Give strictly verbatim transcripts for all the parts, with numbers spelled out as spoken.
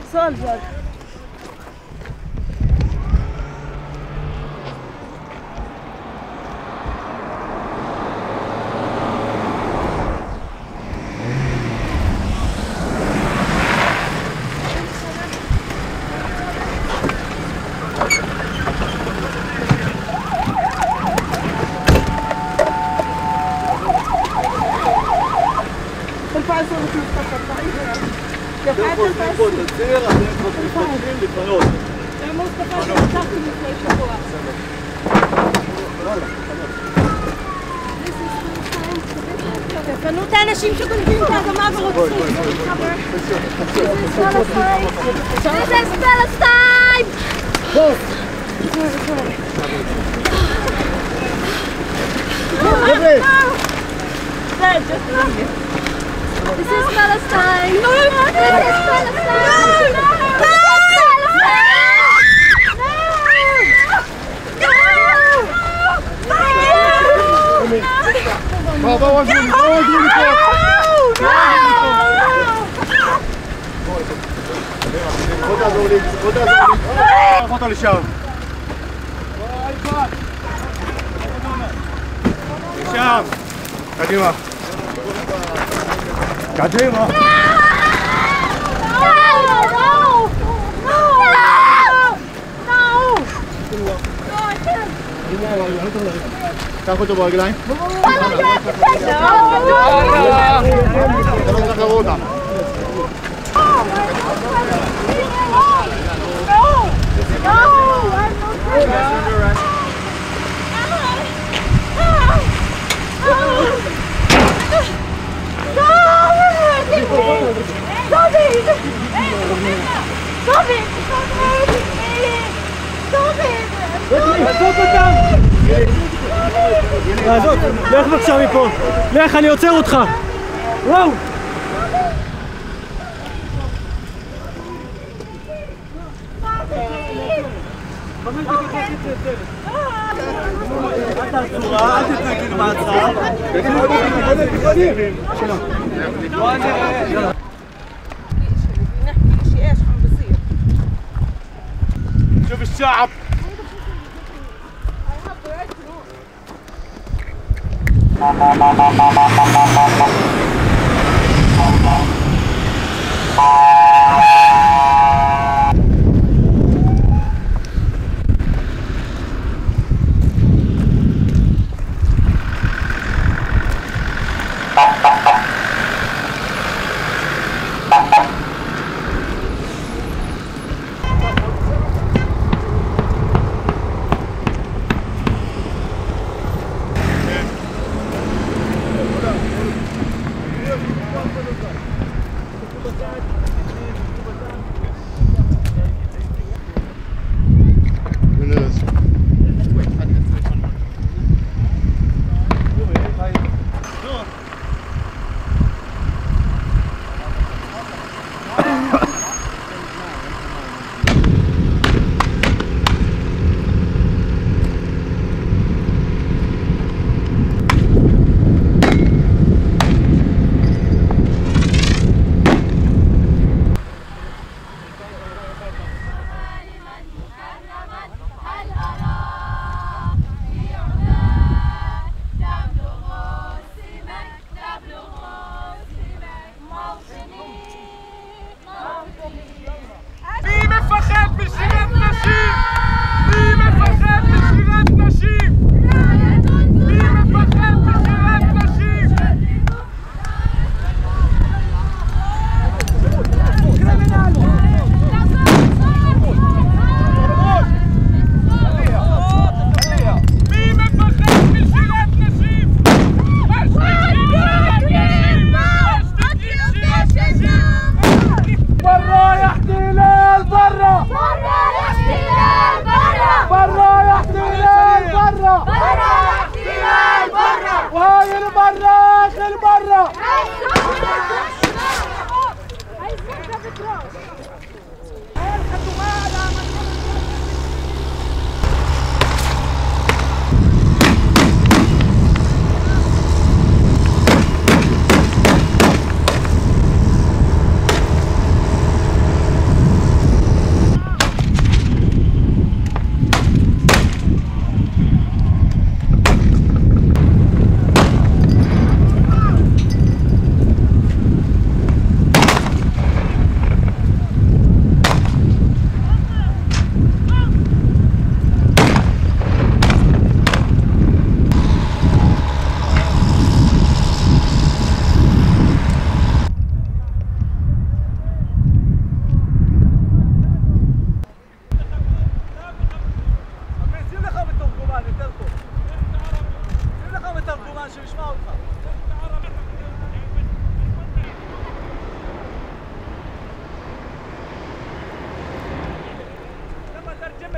زول زول תפנו את האנשים שגונבים את האדמה ורוצים. This is Palestine! This is Palestine! No! This is Palestine! No! بابا وجهي وجهي خد هذولي خد هذولي خد الشام الشام قديمة قديمة تاخذوا باقي لاين؟ לך בבקשה מפה, לך, אני עוצר אותך. וואו! אל תתנגד מעצר. شوف الشعب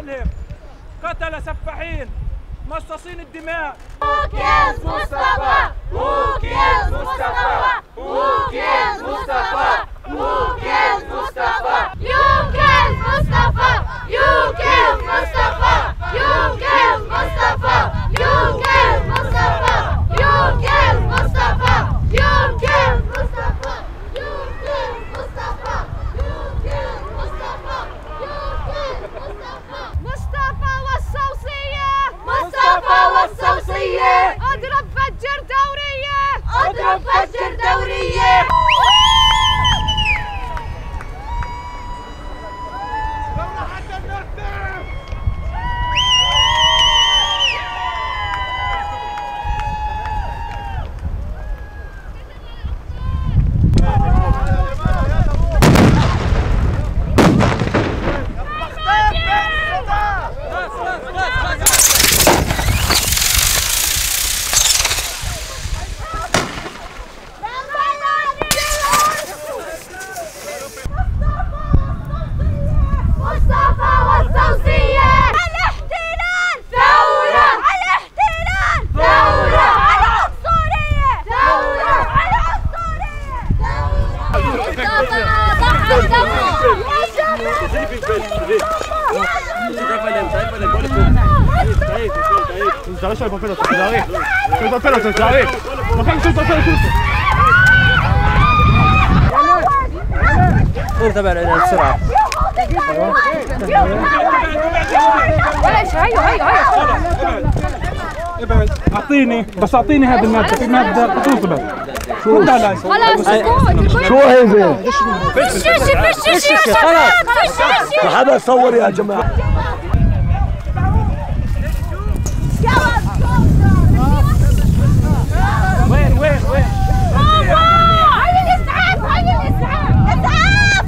مسلم، قتل سفاحين مصاصين الدماء. Who kills Mustafa? Who kills Mustafa? Who kills Mustafa? Who kills Mustafa? You killed Mustafa! You killed Mustafa! You killed Mustafa! You killed Mustafa! You killed Mustafa! You killed Mustafa! You killed Mustafa! You killed Mustafa! You killed Mustafa! Mustafa والصوصية! مصطفى والصوصية! اضرب فجر دورية! اضرب فجر دورية! تعالوا شوي بابيلو تعالوا شوي بابيلو تعالوا مكان شوي بابيلو انتبه على السرعة ايش هيو هيو هيو ابعد اعطيني بس اعطيني هذا المادة في مادة خصوصي بس شو خلاص شو هذا؟ فشيشي فشيشي يا شباب فشيشي ما حدا يصور يا جماعة. وين وين وين؟ هاي الاسعاف هاي الاسعاف اسعاف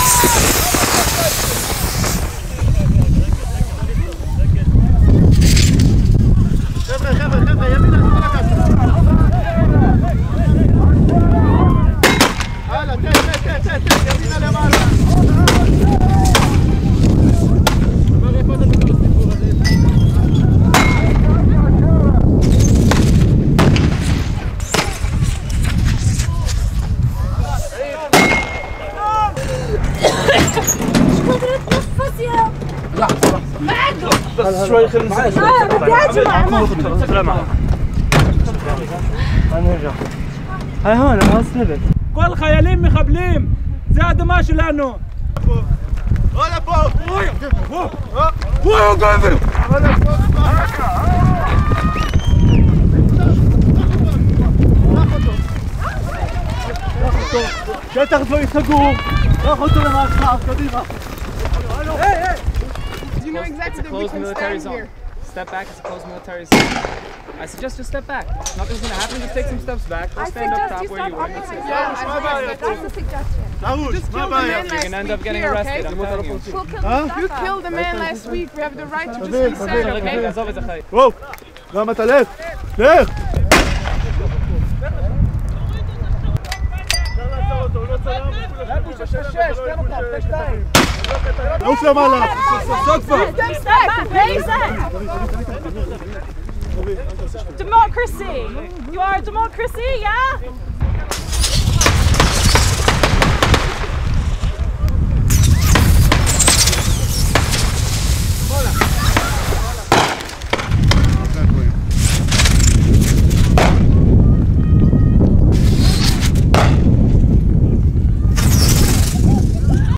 خفة خفة خفة يمينك هلا تي تي تي تي يمينك لمالا بس شوي خلينا نسلم هاي هون اصلا كل خيالين مخبلين زادوا ماشي لانه ولا فوق وين قاعد ولا فوق لا تاخذوا يسقوا اخذوا لما اصحاب قديمه. You know exactly that we can stand here. Step back, it's a closed military zone. I suggest just step back. Nothing's gonna happen, just take some steps back. Go stand up top where you were. That's it. Yeah, that's a suggestion. Just kill the man You're gonna end up getting arrested, I'm telling you. We'll kill Mustafa. You killed a man last week, we have the right to just be sad, okay? واو لا ما تلف ليه اوف يا مالا صدفة Democracy! You are a democracy, yeah?